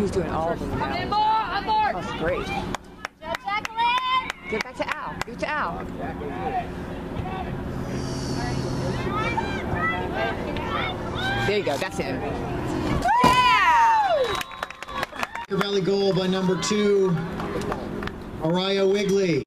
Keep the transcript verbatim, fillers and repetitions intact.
She was doing all of them now. That's great. Get back to Al. Give it to Al. There you go. That's him. Yeah! Valley goal by number two, Araya Wigley.